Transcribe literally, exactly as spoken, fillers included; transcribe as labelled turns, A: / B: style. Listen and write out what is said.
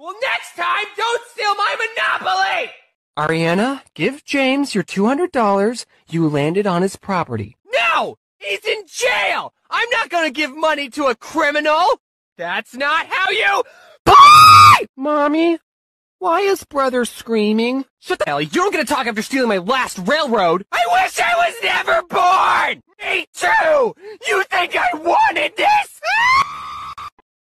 A: Well, next time, don't steal my Monopoly!
B: Ariana, give James your two hundred dollars. You landed on his property.
A: No! He's in jail! I'm not gonna give money to a criminal! That's not how you...
B: Mommy, why is brother screaming?
A: Shut the hell, you don't get to talk after stealing my last railroad! I wish I was never born! Me too! You think I wanted this?